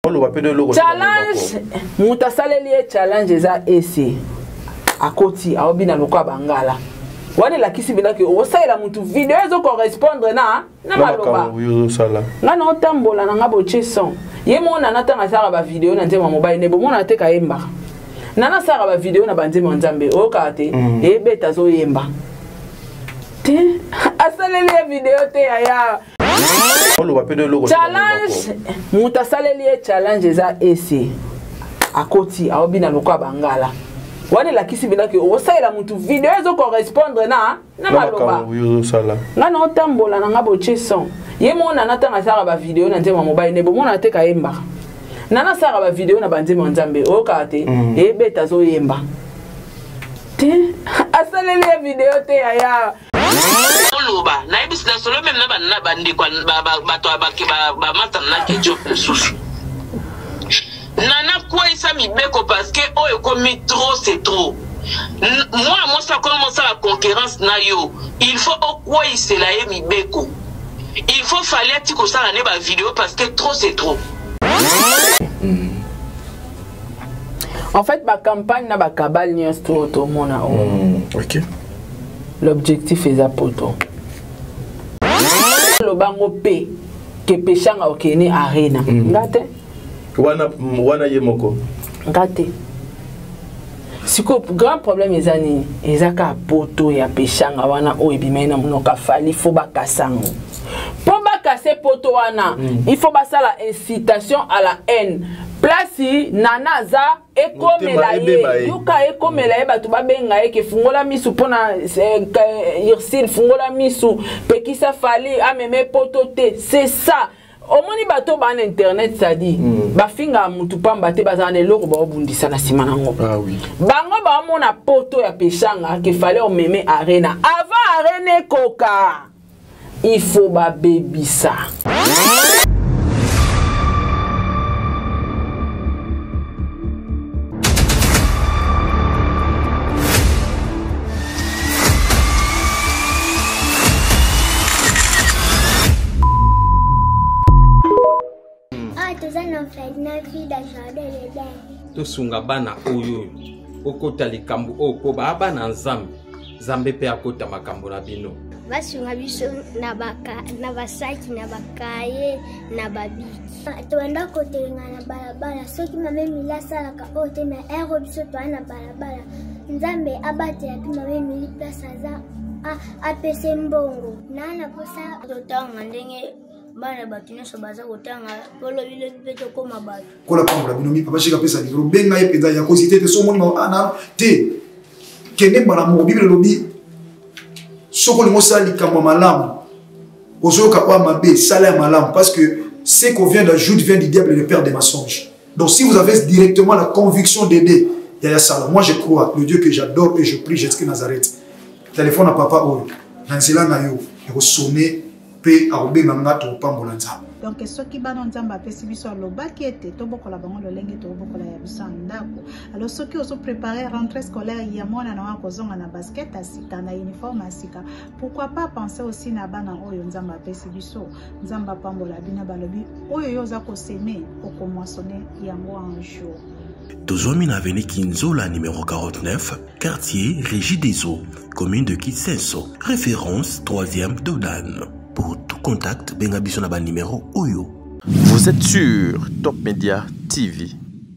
Challenge, mutasaleli challenge eza ese. Akoti aobina lokwa bangala. Wane la kisi bila ke osaila mutu video ezo correspondre na maloba. Nga na otambola na nga boche son. Ye mona natanga sara ba video na nzema mobile nebo mona teka yemba. Nana sara ba video na banzema nzambe okate ebeta zo yemba. Te asaleli video te ya. Challenge, mutasaleli challenge eza ese. Akoti aobina lokwa bangala. Wane la kisi bila ke osaila mutu video ezo correspondre na maloba. Nga na otambola na nga boche son. Ye mona natanga sara ba video na nzema mobile nebo mona teka yemba. Nana sara ba video na banzema nzambe okate ebeta zo yemba. Te asaleli video te ya. Oloba na ibisi na solo même na bandi kwa bato ba mata na ketchup susu. Nana quoi ça mi beko parce que oh comme trop c'est trop. Moi ça commence la concurrence na yo. Il faut au quoi il c'est la mi beko. Il faut fallait tiko ça la ba vidéo parce que trop c'est trop. En fait ma campagne na ba kabal ni tout au mona. OK. L'objectif est à poto. Le bango P que pechanga okene arena. Ngate? Wana yemoko. Ngate. Siko grand problème ezani ezaka poto ya pechanga wana o ebimena munoka fali fo bakasango. Pour bakase poto wana, il faut basala incitation à la haine. Place nanaza ekomela ye yuka ekomela ye batu babenga ye ke fungola misu pona Ursil fungola misu pekisa fali ameme potote c'est ça omoni bato ba internet ça dit ba finga mutu pamba te bazana loko ba obundisa na sima nango bango ba mona poto ya pechanga ke fallait omeme arena avant arena koka il faut ba bebisa. Tosunga bana oyo okota likambo oko baba na nzambe pe akota makambo na bino basunga biso na basaki na bakaye na babiki toenda kotelenga na balabala soki mame milasa la ka ote na ero biso to na balabala nzambe abate ya mame mili place za apese mbongo nana kosa totanga ndenge bana batino so baza kotanga polo bile bipeto koma bato kola pambola binomi papa shika pesa livro benga ye peza ya cosité te so moni ana te kene bana mo bible lobi soko ni mosali kama malamu ozoka kwa mabe sala ya malamu parce que ce qu'on vient d'ajouter vient du diable et le père des mensonges. Donc si vous avez directement la conviction d'aider ya sala, moi je crois le Dieu que j'adore et je prie Jésus Nazareth. Téléphone à papa oyo nanzela na yo eko sonner pe arobenga ngato pambola nzambe. Donc soki bana nzambe apesi biso alobaki ete tobokola bango lolenge tobokola ya biso ndako. Alors soki ozo préparer rentrée scolaire ya mwana na wako zonga na basket asika na uniforme asika, pourquoi pas penser aussi na bana oyo nzambe apesi biso nzambe pambola bina balobi oyo yoza ko semer oko moissonner yango un jour. Tozomi na avenue Kinzola numéro 49, quartier Régie des Eaux, commune de Kitsenso, référence 3e Dodan. Pour tout contact, benga biso na ba numéro Oyo. Vous êtes sur Top Media TV.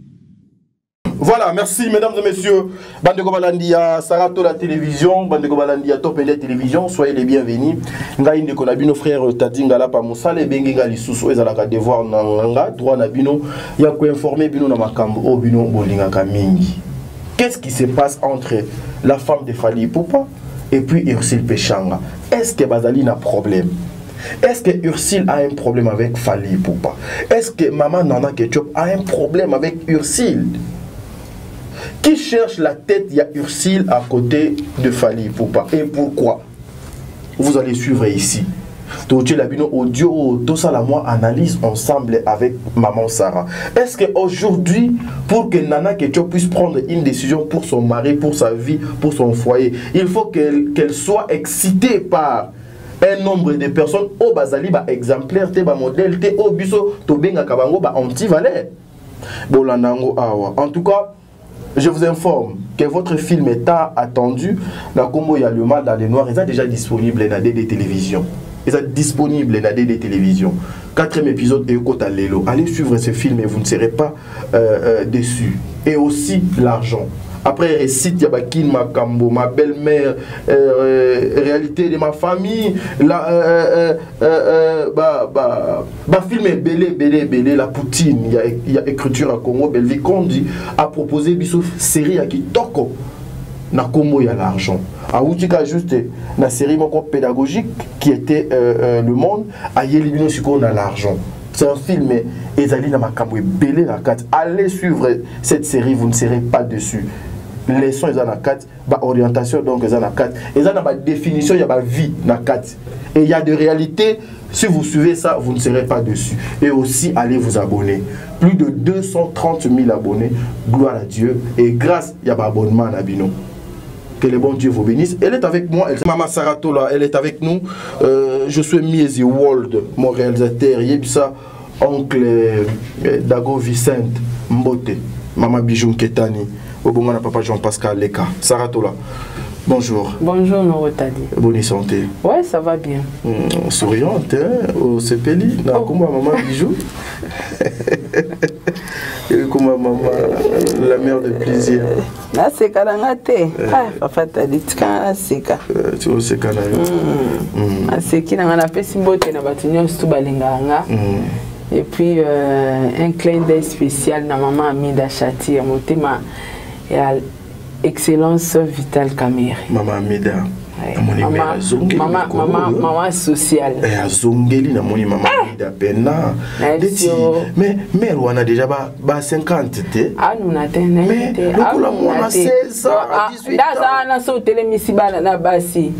Voilà, merci mesdames et messieurs. Bandeko Balandia, Sarato la télévision, Bandeko Balandia Top Media Télévision, soyez les bienvenus. Ngai ndeko na bino frère Tadinga la pa musale bengi ngali susu ezalaka devoir nanga droit na bino ya ko informer bino na makambo o bino bolinga kamingi. Qu'est-ce qui se passe entre la femme de Fally Ipupa et puis Ursil Pechanga? Est-ce que Bazali a un problème? Est-ce que Ursil a un problème avec Fally Ipupa? Est-ce que Maman Nana Ketchup a un problème avec Ursil? Qui cherche la tête, il y a Ursil à côté de Fally Ipupa. Et pourquoi? Vous allez suivre ici. Tout la bino audio, tout ça la moi analyse ensemble avec Maman Sarah. Est-ce qu'aujourd'hui, pour que Nana Ketchup puisse prendre une décision pour son mari, pour sa vie, pour son foyer, il faut qu'elle soit excitée par un nombre de personnes au bazali ba exemplaire te ba modèle te au biso to benga kabango ba anti-valeur. Bolanango awa. En tout cas, je vous informe que votre film est attendu. La combo il y a le mal dans les noirs, il est déjà disponible dans des télévisions. Il est disponible dans des télévisions. 4e épisode et Kota Lelo. Allez suivre ce film et vous ne serez pas déçus. Et aussi l'argent. Après, récite Yabakin Makambo, ma belle-mère, réalité de ma famille, film est belé, la Poutine, il y a écriture à Congo, Belvi Kondi a proposé une série à Kitoko. Na Congo, il y a l'argent. A Outika, juste la série pédagogique qui était Le Monde, à Yélibino Suko, on a l'argent. C'est un film, et Zali Namakambo est belé la 4. Allez suivre cette série, vous ne serez pas dessus. Les sons, ils ont 4, orientation, donc ils ont 4. Ils ont une définition, il y a une vie, 4. Et il y a des réalités, si vous suivez ça, vous ne serez pas dessus. Et aussi, allez vous abonner. Plus de 230 000 abonnés, gloire à Dieu. Et grâce, il y a un abonnement à Nabino. Que le bon Dieu vous bénisse. Elle est avec moi, Maman Saratola, elle est avec nous. Je suis Miezi World, mon réalisateur. Yebisa, oncle Dago Vicente Mbote, Maman Bijou Ketani. Obongana Papa Jean-Pascal Leka. Saratola, bonjour. Bonjour Norotadi. Bonne santé. Ouais, ça va bien. Souriante, hein, au Sepeli. Comment Maman Bijou? Comment Maman, la mère de plaisir. Là, c'est Karangate. Ah, Papa t'a dit que c'est Karangate. Tu vois, c'est Karangate. C'est qui n'a pas fait Mbote na batunyo Stubalinganga. Et puis, un clin d'œil spécial na Maman Amida Chati, à mon thème. Et à Excellence Vitale Camille. Maman Amida. Maman sociale. Et à Zongeli, na moni Maman Amida Pena. Mais on a déjà 50. Ah, nous n'avons mais on a 16 ans, 18 ans. Là, on a sauté les missibanes na basi.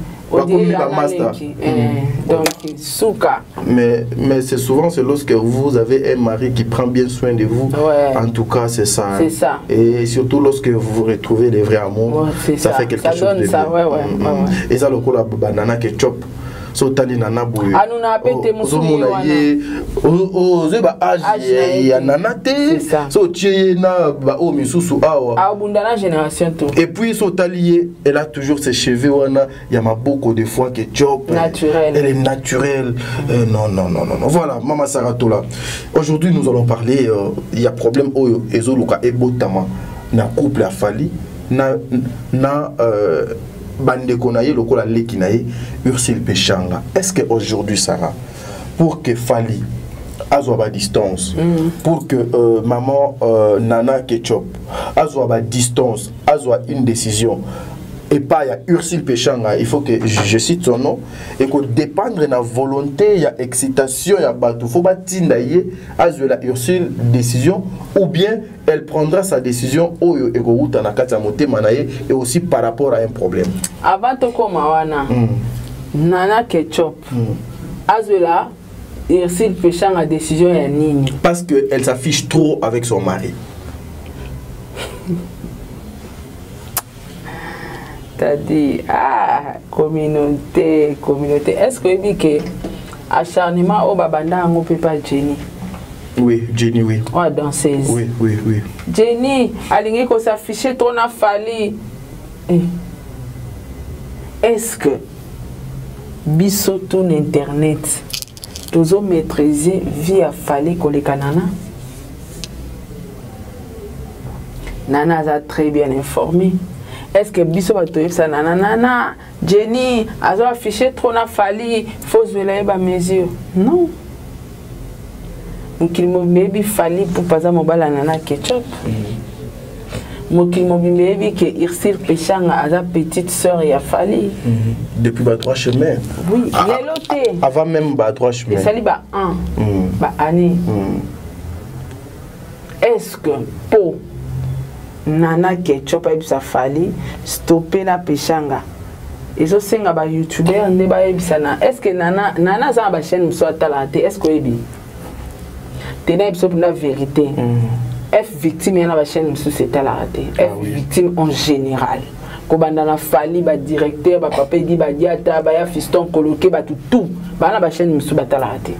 Donc, souka. Mais c'est souvent lorsque vous avez un mari qui prend bien soin de vous. Ouais. En tout cas, c'est ça. C'est ça. Et surtout lorsque vous retrouvez les vrais amours, ouais, ça fait quelque chose de bien. Ouais. Et ça, le coup, la banana ketchup. Sotali nana boye. Ah nous n'a pété musuli wana. O zeba âge ya nana te. So tie na ba o misusu awa. A bundana génération tout. Et puis sotali elle a toujours ses cheveux wana, il y a beaucoup de fois que job naturel. Elle est naturelle. Non. Voilà, Maman Saratola. Aujourd'hui nous allons parler il y a problème oyo ezoluka ebotama na couple a fali na bande konaye lokola lekinaye Ursule Pechanga. Est-ce que aujourd'hui Sarah, pour que Fali azwa ba distance, pour que maman Nana Ketchup azwa ba distance, azwa une décision et pas il y a Ursule Pechanga, il faut que je cite son nom et que dépendre de la volonté, il y a excitation, il y a bateau, faut pas tindaye azwa la Ursule décision ou bien elle prendra sa décision et aussi par rapport à un problème. Avant de commencer, Nana Ketchup, Azola, Ursule Pechanga décision est nini. Parce qu'elle s'affiche trop avec son mari. T'as dit, communauté. Est-ce que vous que acharnement au babanda on peut pas Jenny? Oui, Jenny, oui. Oh, danseuse. Oui. Jenny, aligné qu'on s'affichait trop na Fali. Est-ce que biso tout internet, tous ont maîtrisé via Fali qu'on les canana? Nana a très bien informé. Est-ce que biso va te dire nana Jenny a affiché trop na Fali, faut se lever à mesure? Non. Mokili mobimebi Fali pour pas à mobala Nana Ketchup. Mokili mobimebi que Ursule Pechanga a sa petite sœur et a Fali. Depuis bas trois chemins. Oui, il est loté. Avant même bas trois chemins. Et ça dit bah un, bah année. Est-ce que pour Nana Ketchup a sa Fali stopper la Pechanga? Et ça c'est un YouTuber on débat ebisana. Est-ce que Nana ça ba chaîne soit talenté? Est-ce que ebi tenez la vérité. F victime, il y a la chaîne c'est la raté. F victime en général. kobanda na fali ba directeur ba papa di ba diata ba ya fiston coloqué ba tout bana ba chaîne misu batala raté.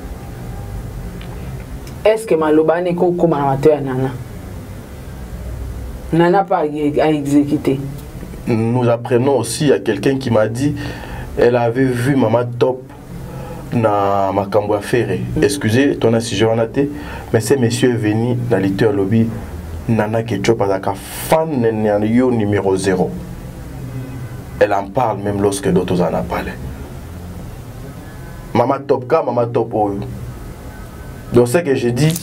Est-ce que malobane ko koma na mato ya Nana pas à exécuter. Nous apprenons aussi à quelqu'un qui m'a dit elle avait vu Maman Top na makambo affaire. Excusez ton assujetti raté, mais ce monsieur est venu dans l'éditeur lobby Nana Ketchup azaka fan yo numéro 0. Elle en parle même lorsque d'autres en ont parlé. Maman Top ka Maman Top oyo. Donc c'est que j'ai dit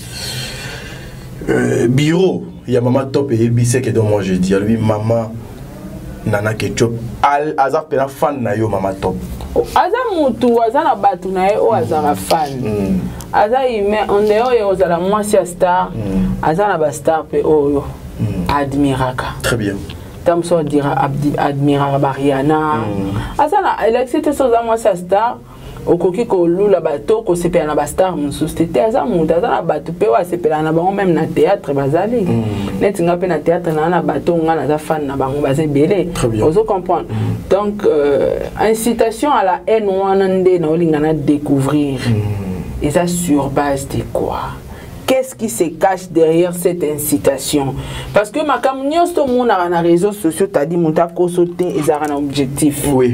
bureau, il y a Maman Top et c'est que donc moi je dis lui Maman Nana Ketchup aza pena fan na yo Maman Top. Aza mutu aza na batu na ye o aza fan. Aza ime on dehors yo za la moitié star. Aza na ba star pe oyo. Admiraka. Très bien. Tamso dira admiraka Bariana. Aza na Alexis so za moitié star. Okoki ko lula bato ko sepela na ba star mususte aza mutu aza na bato pe wa sepela na bango même na théâtre bazali. Neti nga pe na théâtre na bato nga na za fan na bango bazé belé. Ozo comprendre. Donc incitation à la haine wana nde na olingana découvrir. Et ça sur base de quoi? Qu'est-ce qui se cache derrière cette incitation? Parce que ma camionneuse tout le monde a na réseaux sociaux t'a dit monta ko sauter et ça a un objectif. Oui.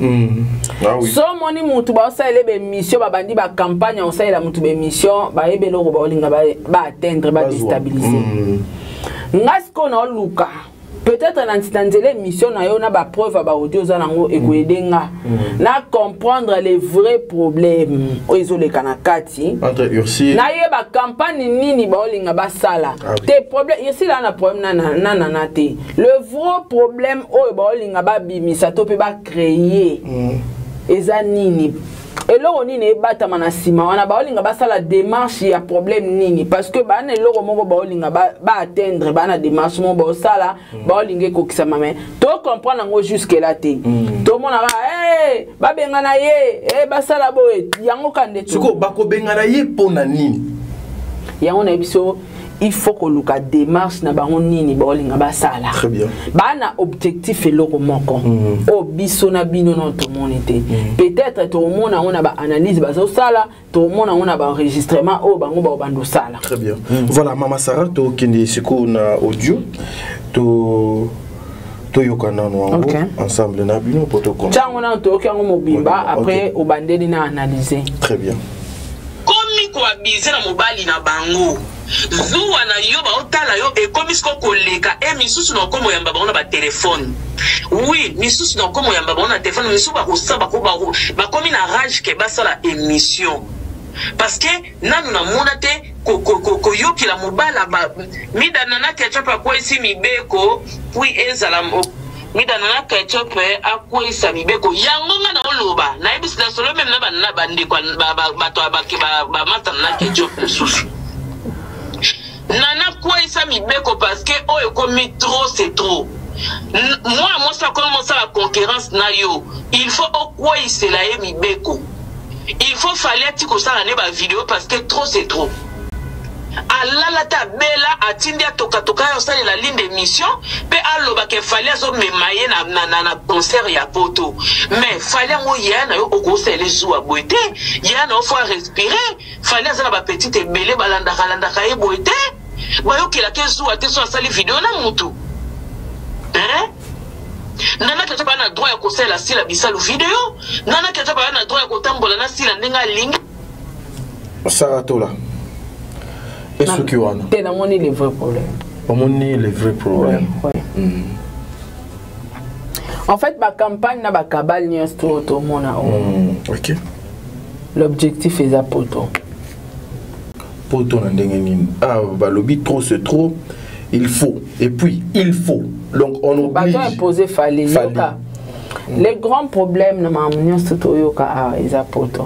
Ah oui. So moni mutu ba osala be mission ba bandi ba campagne osala mutu be mission ba ebelo ko ba olinga ba atteindre ba déstabiliser. Ngasko na luka peut-être dans mission na yo na ba preuve ba audio za nango ekoedenga na comprendre les vrais problèmes o izole kanakati entre Ursi na ye ba campagne nini ba olinga ba sala te problème ici là na problème na te le vrai problème o ba olinga ba bimisa to pe ba créer eza nini eloko nini ebata mana sima wana ba olinga ba sala démarche ya problème nini parce que ba na eloko moko ba olinga ba atteindre ba na démarche mo ba sala ba olinga ko kisa mame to comprendre ngo jusque là te to mona ba benga na ye ba sala boye yango kande to siko ba ko benga na ye pona nini yango na biso il faut que le cas démarche na bango nini ba olinga ba sala. Très bien. Ba na objectif eloko moko. O biso na bino non to monité. Peut-être to mona on a ba analyse ba so sala, to mona on a ba enregistrement o bango ba bando sala. Très bien. Voilà Mama Sarah to kende siko na audio to yokana no ensemble na bino poto comme. Chango na to kango mobimba après o bandeli na analyser. Très bien. Komi ko abize na mobali na bango. Zuwa na yo ba otala yo e komi sko koleka e misusu na komo yamba ba ba téléphone. Oui, misusu na komo yamba ba na téléphone misusu ba ko saba ko ba komi na rage ke ba sala émission. Parce que nanu na monate ko yoki la mobala ba mida nana ketchup ko isi mibeko puis ezala mida nana ketchup akwa isa mibeko yango nga na oloba na ibisi na solo même na bande kwa ba to ba mata na ketchup mususu. Nana quoi ça mibeko parce que oh comme trop c'est trop. Moi ça commence la concurrence na yo. Il faut au quoi il se la mibeko. Il faut fallait tiko ça la ba vidéo parce que trop c'est trop. Allah la ta bella atindia toka yo ça la ligne d'émission pe aloba ke fallait zo me maye na concert ya poto. Mais fallait ngo yana yo oko se les jou a boité, yana faut respirer, fallait ça ba petite belé balanda ka boité. Bayo kila kezu ate so asali video na mutu. Nana ketchup na droit ya kosala sila bisalu video. Nana ketchup na droit ya kotambola na sila ndenga ling. Saratola. Est-ce que wana? T'es dans les vrais problèmes. On est les vrais problèmes. En fait, ma campagne na ba kabal ni tout mona. OK. L'objectif est à poto. Poto na ndenge nini? Ah, ba lobby trop c'est trop. Il faut. Et puis, il faut. Donc, on oblige. Bah, imposer fallait. Les grands problèmes, na mamunyo stuto yoka a poto.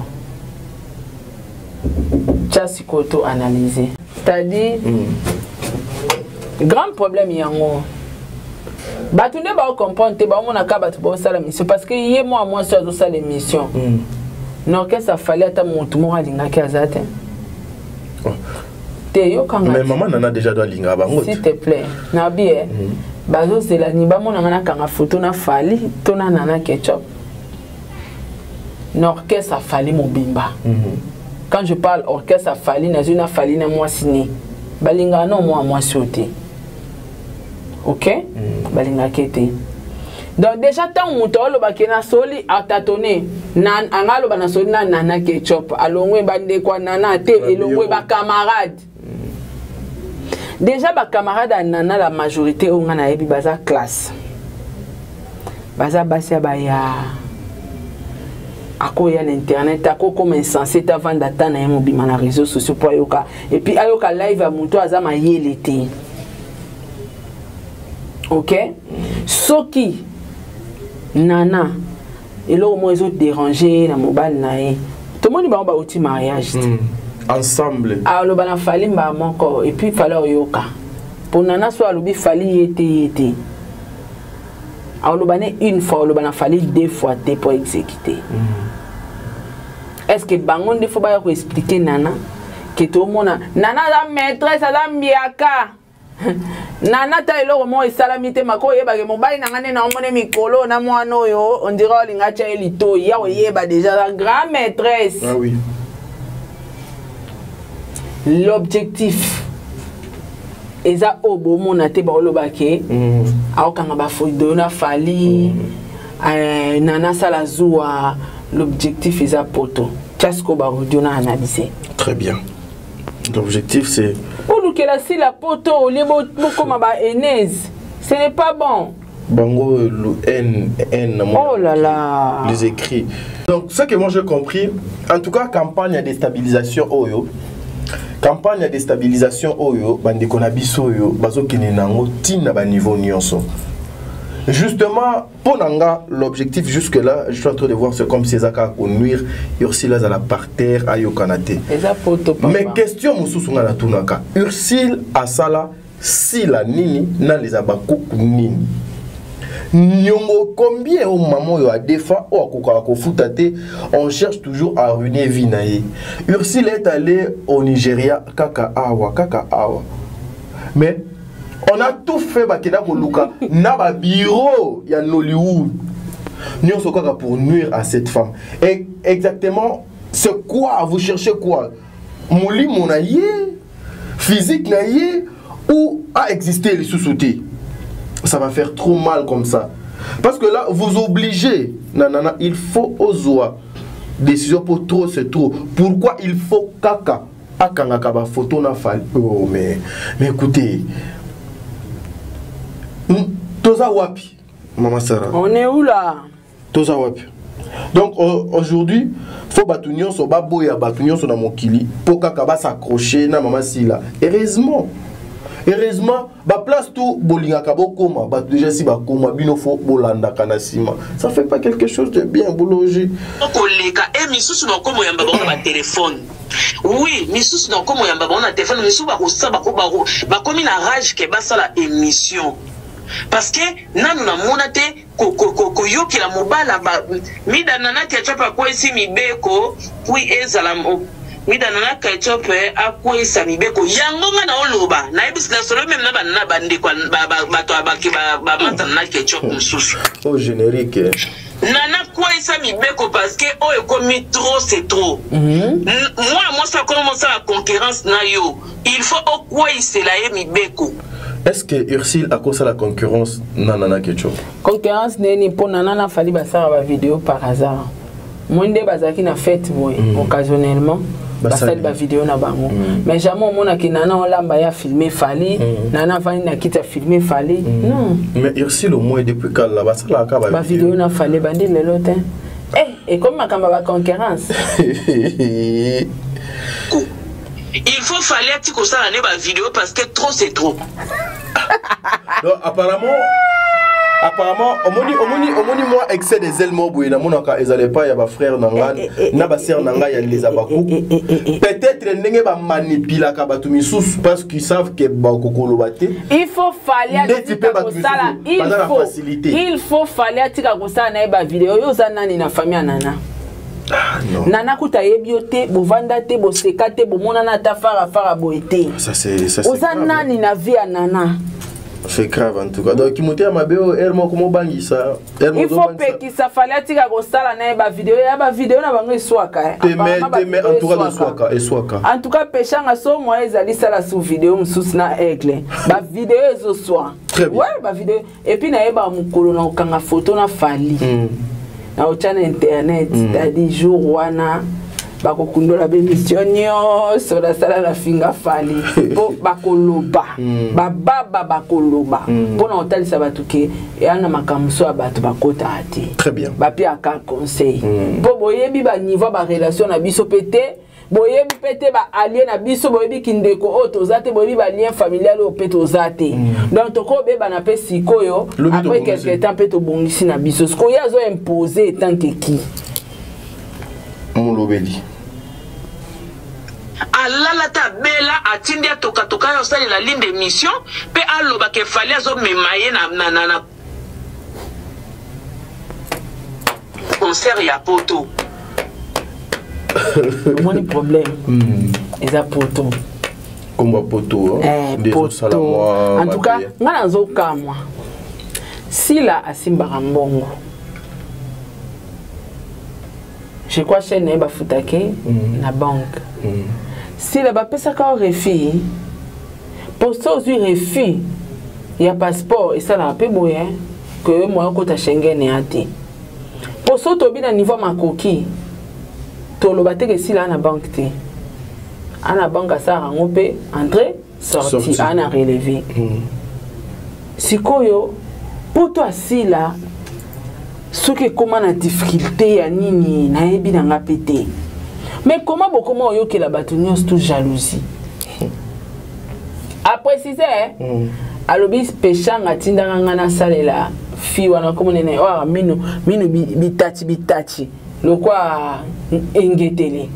Chasi koto analyser. C'est-à-dire, grand problème yango. Batunde ba comprendre te ba mona ka batu ba sala mission parce que yé moi ça do sala mission. Non que ça fallait ta montu mo alinga ki azate. Mais maman nana déjà doit linga bango. S'il te plaît. Na bien. bazo zela ni ba mona ngana kanga photo na Fally tona Nana Ketchup na orchestre Fally Mobimba. Quand je parle orchestre Fally na zuna Fally na moi signé balinga non moi sauté. OK? Balinga kete. Donc déjà tant mutolo bakena soli atatonné nan angalo bana soli na Nana Ketchup alongwe bande kwa Nana te elongwe ba camarade. Déjà ba camarade à Nana la majorité on a ebi baza classe. Baza basia baya ako ya l'internet ako comme insensé avant d'attendre na mobima na réseaux sociaux pour yoka et puis ayoka live à muto azama yelete. OK? Soki Nana et là au moins ils ont dérangé la mobile nae. Tout le monde va au petit mariage. Ensemble. Alors le bana Fally mba moko et puis fallait yoka. Pour Nana soit lobi Fally était. Alors le bana une fois le bana Fally deux fois pour exécuter. Est-ce que bangon des fois ba ko expliquer Nana que tout le monde Nana la maîtresse la miaka. Nana ta elo mo salamité mako yeba ke mobali na ngane na omone mikolo na mwana oyo on dirait linga cha elito ya yeba déjà la grande maîtresse. Ah oui. L'objectif eza obo mona te ba olobake aokanga ba foto na Fally Nana sala zuwa l'objectif eza poto chasko ba audio na analyser. Très bien. L'objectif c'est pour nous que la si la poto les comme ba enese ce n'est pas bon. Bango le N oh là là les écrits. Donc ce que moi j'ai compris en tout cas campagne de déstabilisation oyo campagne de déstabilisation oyo bande konabiso oyo bazokine nango tina ba niveau nyonso. Justement pour nanga l'objectif jusque là je suis en train de voir c'est comme ces aka ko nuire Ursula à la parterre ayo kanate. Mais question mususu ngala tunaka Ursula asala si la nini na les abakuku nini. Nyongo combien au moment yo a défend o akoka ko futate on cherche toujours à ruiner vie nae. Ursula est allé au Nigeria kaka awa. Mais on a tout fait bakena ko luka na ba bureau ya Nollywood. Nous sommes pour nuire à cette femme. Et exactement c'est quoi vous cherchez quoi? Mouli monaye physique naye ou a existé les sous-sautés. Ça va faire trop mal comme ça. Parce que là, vous obligez, nanana, il faut ozoa. Décision pour trop, c'est trop. Pourquoi il faut kaka? Akanga ba photo na Fally. Oh, mais écoutez. Toza wapi, Maman Sarah? On est où là? Toza wapi. Donc aujourd'hui, faut batunion so baboya batunion so na mokili pour kaka ba s'accrocher na Maman Sila. Heureusement, ba place tout bolinga kabokoma, ba déjà si ba koma bino fo bolanda kanasima. Ça fait pas quelque chose de bien bologi. Koleka et misusu na komo yamba ba téléphone. Oui, misusu na komo yamba ba téléphone, misusu ba ko sa ba komi na rage ke ba sala émission. Parce que nanu na monate ko yoki la mobala ba mida Nana Ketchup kwa isi mibeko puis ezala mida Nana Ketchup akwa isa mibeko yango nga na oloba na ebisi na solo même na banana bande kwa bato abaki ba mata Nana Ketchup mususu au générique Nana kwa isa mibeko parce que oh ekomi trop c'est trop. Moi ça commence la concurrence na yo il faut okwa isela ye mibeko. Est-ce que Ursula a cause la concurrence Nana Ketchup? Concurrence n'est pour Nana Fally basara ba vidéo par hasard. Moi ndé bazaki na fête occasionnellement basali ba vidéo na bango. Mais jamais on a ki Nana on lamba ya filmer Fally, Nana Fally na kita filmer Fally. Non. Mais Ursula au moins depuis quand là basala ka ba vidéo na Fally bandi le lotin. Et comme makamba ba concurrence. Il faut falloir que ça l'année ma vidéo parce que trop c'est trop. Donc apparemment omoni moi excès des ailes moboué na monaka ezale pas ya ba frère nanga na ba sœur nanga ya les abakou. Peut-être ndenge ba manipula ka batu misusu parce qu'ils savent que ba kokolo baté. Il faut falloir tika ko sala na ba vidéo yo za nani na famille Nana. Ah, non. Nana kuta yebiote, bovanda te, bosekate, bomona na ta fara boete. Ça c'est Oza nani na vie à Nana. C'est grave en tout cas. Donc, il monte à ma béo, elle m'a comment bangi ça. Il faut que ça fallait que ça la ba vidéo, ya ba vidéo na bango swaka. Mais en tout cas de swaka et swaka. En tout cas péchanga so moi ezali ça la sous vidéo msusu na aigle. Ba vidéo ezo swa. Très bien. Ouais, ba vidéo et puis na yeba mukolo na kanga photo na fali. Na ochana internet, c'est-à-dire jour wana bakokundola bemission nyonso na sala na finga fali po bakoloba bababa bakoloba mpona kotalisa bato ke eyana makambo so ya bato bakota ate très bien bape aka conseil mpo boyebi baniveau barelation na biso pe te boyebi pe te baallie na biso boyebi kindeko oyo toza te boyebi balien familial oyo mpe toza te donc tokobebana mpe sikoyo après quelque temps mpe tobongisi na biso sikoyo azo impose etant ke ki molobeli alala ta bela atindi atoka toka yo sali la ligne d'émission pe aloba ke fallait zo memaye na concert ya poto mon problème eza poto komba poto poto en tout cas ngana zo kamwa sila asimbaka mbongo je crois chaîne na bafutake na banque si la bapesaka au refi pour ça aussi refi il y a passeport et ça la peu moyen que moi kota Schengen et ati pour ça to bi na niveau makoki to lo bateke si la na banque te ana banque ça rangope entrer sorti ana relevé sikoyo pour toi si la ce que comment na difficulté ya nini na yebi na nga pété mais comment beaucoup moi yo que la bâtonnière tout jalousie à préciser alobi pechanga tindanga ngana salela fi wana comme nene wa minu bitati lokwa engetele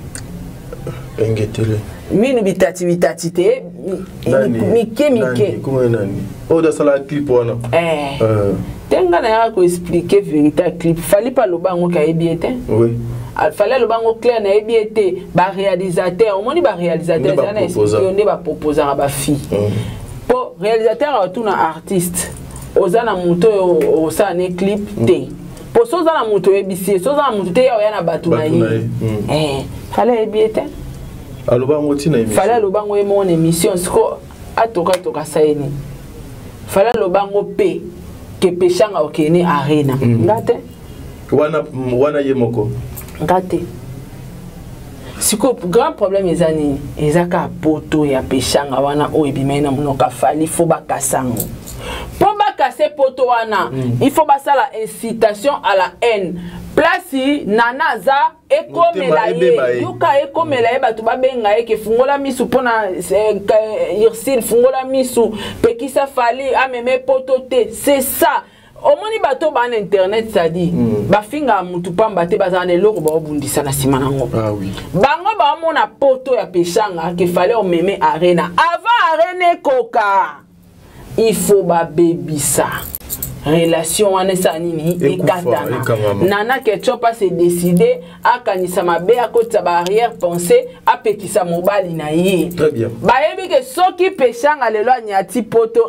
minu bitati te mike comment nani o da sala clip wana tenga na ya ko expliquer véritable clip fallait pas le bango ka ebiete oui fallait le bango clair na ebiete ba réalisateur on dit ba réalisateur ça na expliquer on ba proposer ba fille pour réalisateur tout na artiste ozana muto o ça ne clip te pour ça na muto ebisi so za muto te ya na batu na yi fallait ebiete alo bango tina émission fallait le bango mon émission siko atoka saini fallait le bango p que pechanga okene arena ngate wana yemoko ngate siko grand problème ezani ezaka poto ya pechanga wana o ebimena munoka fali fo bakasango po bakase poto wana il faut basala incitation à la haine place nanaza ekomela ye yuka ekomela ye batu babenga ye ke fungola misu pona irsil fungola misu pekisa fali ameme poto te c'est ça omoni bato ba na internet ça dit ba finga mutu pamba te bazana loko ba obundisa na sima nango ah oui bango ba mona poto ya pechanga ke fallait omeme arena avant arena koka il faut ba bebisa relation wana sa nini ekatana nana ketchopa se décider akanisa mabe akotsa barrière pensée apekisa mobali na ye très bien bayebi ke soki pechanga lelo anyati poto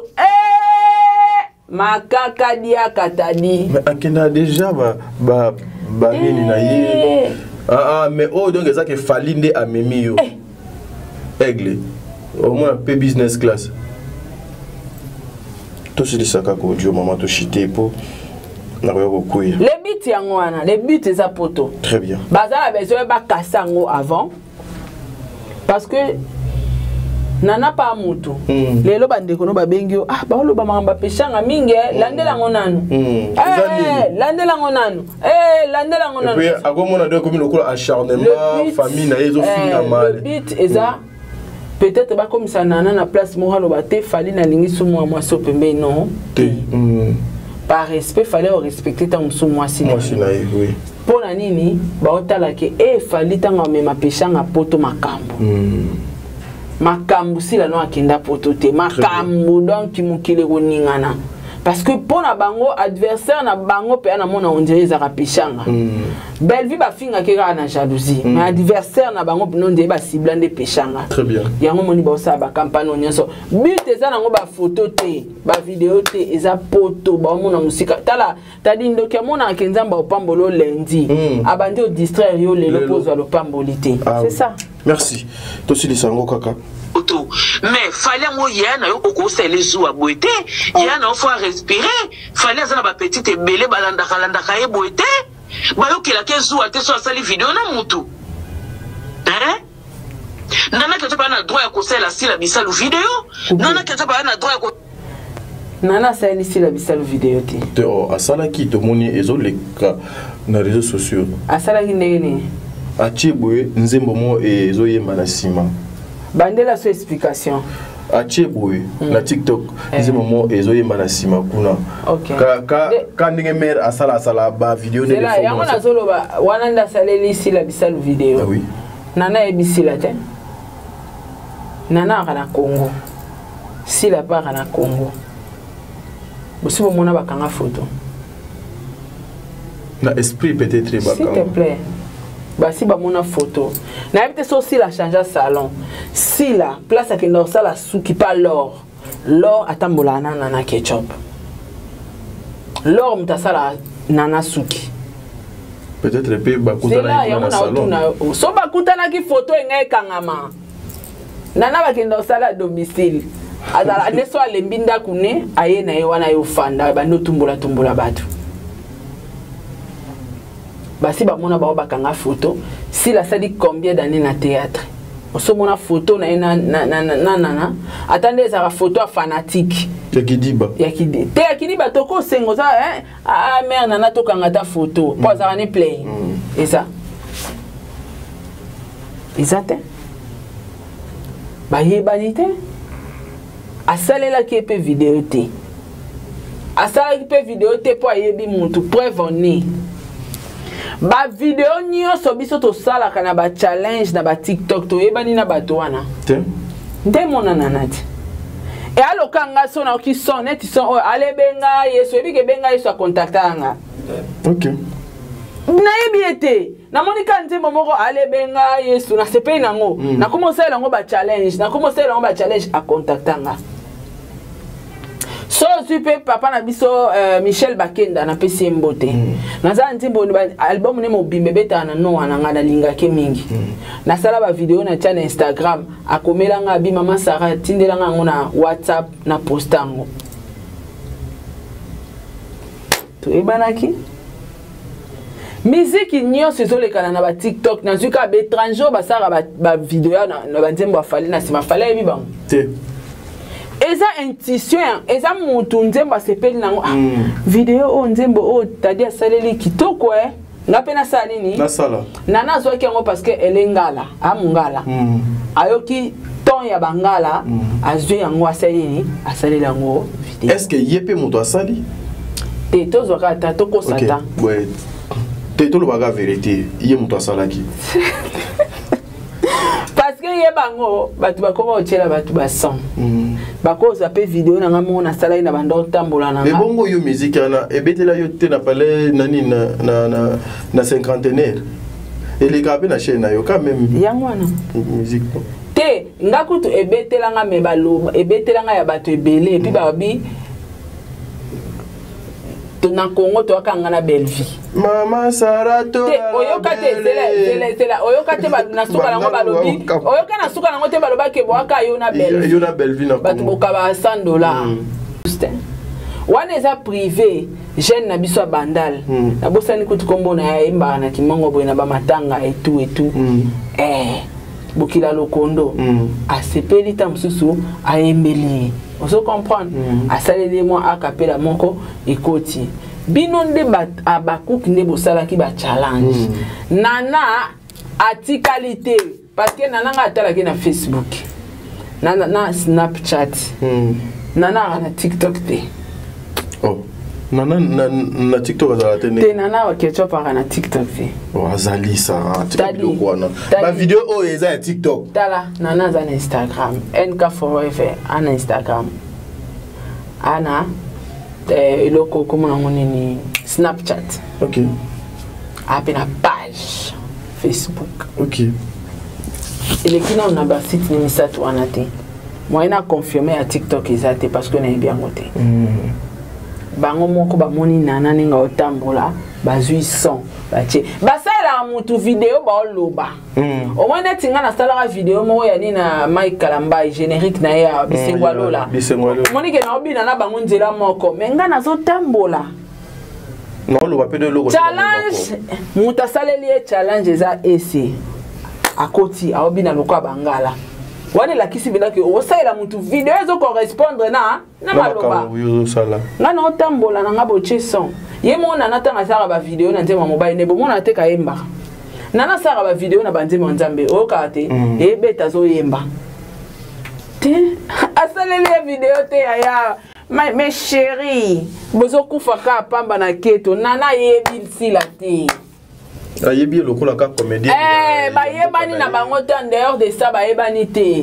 makaka dia katadi mais akena déjà ba nini na ye mais oh donc ça que fali nde amemi yo aigle au moins peu business class to se disaka ko dio maman to chité po na ko kuya le but yango wana le but eza poto très bien bazala besoin ba kasango avant parce que nana pa mutu lelo bandeko no babengi ah ba lo ba mamba pechanga mingi landela ngonanu landela ngonanu landela ngonanu et puis agomona de comme le acharnement famille na ezo finga mal le but eza peut-être ba comme ça nana na place mohalo ba te fali na lingi so moi so pembe non par respect fallait respecter tant so moi si oui pour na nini ba otala ke fali tanga mema pechanga poto makambo makambo sila no akenda poto te makambo donc mukile koningana parce que pour na bango adversaire na bango pe na mona on dirait za pechanga Bellevue ba finga kera na jalousie mais adversaire na bango non dirait ba ciblande pechanga très bien yango moni ba sa ba campagne nyonso but eza nango ba photo te ba vidéo te eza poto ba mona musika tala tadi ndoki mona kenzamba opambolo lundi abandi au distraire yo le pose lo pambolité c'est ça merci tosi lisango kaka mais fallait moi yana yo kokose les jours à boité yana faut respirer fallait ça ba petite belé balanda kalanda kaye boité ba yo kila 15 jours te so sali vidéo na mutu hein nana que tu pas na droit ya kosela si la bisalu vidéo nana que tu pas na droit ya nana sali si la bisalu vidéo te asala ki to moni ezo le ka na réseaux sociaux asala ki ndeni achibwe nzembo mo ezo yemba na sima bandela so explication achibwe na TikTok nzembo mo ezo yemba na sima kuna ka ndenge mer asala ba vidéo ne la yango na zolo ba wana nda saleli si la bisalu vidéo oui nana ebisi la te nana kana Congo si la part na Congo bosi bo mona bakanga photo na esprit peut-être bakanga s'il te plaît basi ba mona photo na ebite so si la changer salon si la place à kendor sala suki pas l'or atambola nana ketchup l'or mutasala nana suki peut-être pe bakutana na salon so bakutana ki photo engai kangama nana bakendor sala domicile azala neso alembinda kune aye na ye wana yo fanda bando tumbola batu basi ba mona ba bakanga photo si la sadi combien d'années na théâtre oso mona photo na nana attendez ça photo fanatique ya kidiba toko sengo ça hein ah mère nana to kanga ta photo pour ça ne play et ça exact ba yebanité asalela ki pe vidéo te asala ki pe vidéo te pour yebi mutu preuve on est ba vidéo nyonso biso to sala kana ba challenge na ba TikTok to yebani na bato wana te nde mona nanati e alokanga so na ki son net son ale benga yeso ebike benga yeso contactanga OK na yebiete na monika nzembo moko ale benga yeso na sepe nango na commencer lango ba challenge a contactanga so super papa na biso Michel Bakenda na pesi mbote naza ntimbo album ne mobimbe beta na no wana ngana linga ke mingi na sala ba video na channel Instagram akomela nga bi mama Sarah tindela nga ngona WhatsApp na postango to ebanaki musique nyonso ezolekana na ba TikTok na zuka ba étranger ba sara ba video na ba nzembo afali na sima fala ebi bango te eza intuition eza mutu nzembo asepeli nango video o nzembo o tadi asaleli kitoko ngape na sala nini na sala nana zwaki yango parce que elengala amungala ayoki ton ya bangala azwe yango asaleli yango video est-ce que yepe mutu asali te tozwaka ata tokosata ouais te to lo baga vérité ye mutu asalaki parce que yebango batu bakoma otela batu basan bakoza pe video na ngamo na sala ina bando tambola na mais bongo yo musique ana ebetela yo te na palais nani na cinquantenaire eleka pe na chaîne na yo quand même yangwana musique te ngakutu ebetela nga me baloba ebetela nga ya batu ebele et puis babi na Congo to akanga na Bellevue mama Sarato oyoka te zela oyoka te na suka nango balobi oyoka na suka nango te baloba ke boaka yo na Bellevue na batu bokaba $100 wana eza privé jeune na biso bandal na bosani kutu kombo na yemba na kimongo boye na ba matanga et tout bokila lokondo asepeli ta mususu ayembeli oso comprendre asaleli mo akapela moko ekoti bino nde abakuki nde bosala ki ba challenge nana atikalité parce que nana nga atalaki na Facebook na Snapchat nana na TikTok te oh nana na TikTok azala te nana wa ketchup na TikTok te azali sa TikTok wana ba video o eza ya TikTok tala nana za na Instagram NK Forever ana Instagram ana eloko komona ngo nini Snapchat. OK. Ape na page Facebook. OK. Elekina on a ba site ni misatu wana te. Moi na confirmer à TikTok ezate parce que na bien ngote. Bango moko ba moni nana ninga otambola bazui son bache. Basala mutu video ba oloba. Au moins net nga na sala video mo ya ni na Mike Kalamba générique na ya bisengwalo la. Moni ke na obina na bango nzela moko menga na zo tambola. Non lo ba pe de logo. Challenge muta saleli challenge za ese. Akoti a obina lokwa bangala. Wane la kisi bila ke osaila mutu video ezo correspondre na maloba. Ngana otambola na ngabo cheson. Ye mona natanga sara ba video na nzema mobile ne bomona te ka yemba. Nana sara ba video na banzema nzambe o kate e beta zo yemba. Te asalele video te ya mes chéris. Bozo kufaka pamba na keto nana yebi sila te. Ayebi lokola ka comédien. Ba yebani na bango te en dehors de ça ba yebani te.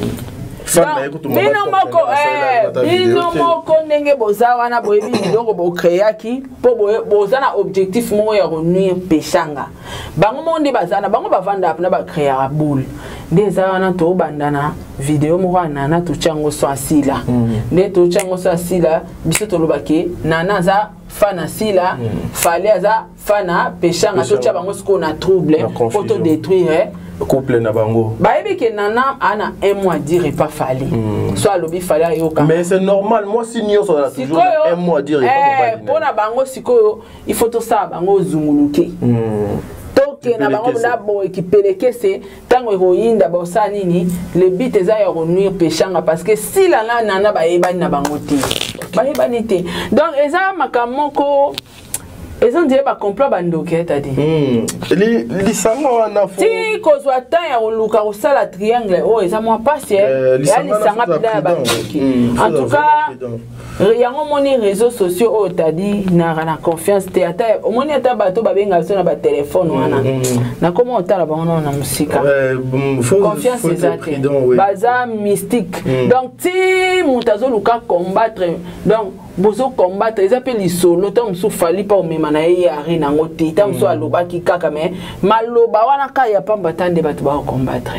Bino moko ndenge boza wana boyebi biloko bo créaki po boza na objectif moko ya renuire peshanga. Bango monde bazana bango bavanda na ba créer boule. Ndeza wana to bandana video moko nana to chango so asila. Nde to chango so asila biso to lobake nana za fana sila fallait za fana peshanga to cha bango sko na trouble pour te détruire. Couple na bango. Baebi que nana ana un mois dire pas fallu. Soit lobi fallait yoka. Mais c'est normal, moi si nyo ça toujours un mois dire pas. Pour na bango siko il faut tout ça bango zunguluke. Toke na bango na bo ekipeleke se tango héroïne ba sa nini le but eza ya renuire peshanga parce que si la nana baebani na bango te. Baebani te. Donc eza makamoko ils ont dit ba complot bandoke tadi. Li sanga wana fo. Si kozwa temps ya luka osala triangle oh eza moi pas ya li sanga pida bandoke. En tout cas yango moni réseaux sociaux oh tadi na confiance te ata au moni ata bato babenga so na ba téléphone wana. Na comment otala bango na musika. Confiance ezate. Baza mystique. Donc si mutazo luka combattre donc bozo combattre ils appellent solo tant sou fali pas au même na ye arena ngoti tant so aloba ki kaka mais maloba wana ka ya pamba tande batu ba combattre.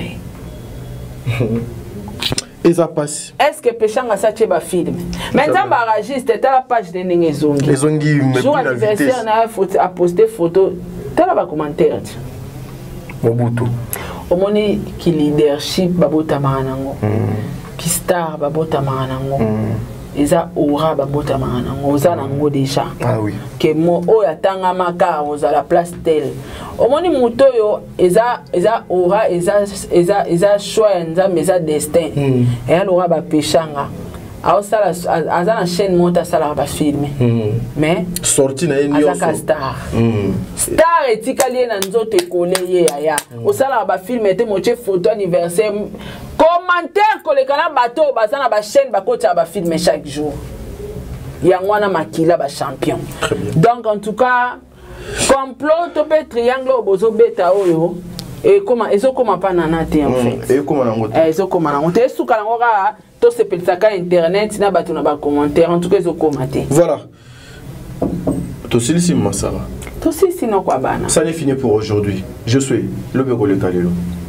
Et ça passe. Est-ce que peshanga ça tche ba film maintenant ba registre ta la page de ngezongi les ongi mais jour anniversaire na photo a poster photo ta la commentaire Mobutu omoni ki leadership babota manango ki star babota manango eza aura babota manango oza nango déjà ah oui que mo o yatanga maka oza la place telle omoni muto yo eza aura eza choix nzambe eza destin et aura ba peshanga aosala aza na chaîne mota sala ba filmer mais sorti na yenyo azaka star star etikali na nzoto ekole ye aya osala ba filmer te moche photo anniversaire commentaire kolekana bato bazana ba chaîne bakota ba filmer chaque jour yangwana makila ba champion donc en tout cas complot to pe triangle obozo beta oyo et comment ezokoma pa nana te en fait ezokoma nango te ezokoma nango te suka nango ka to sepelsaka internet na bato na ba commentaire en tout cas ezokoma te voilà to silisi masala to silisi no kwa bana ça n'est fini pour aujourd'hui je suis le Bekole Kalelo.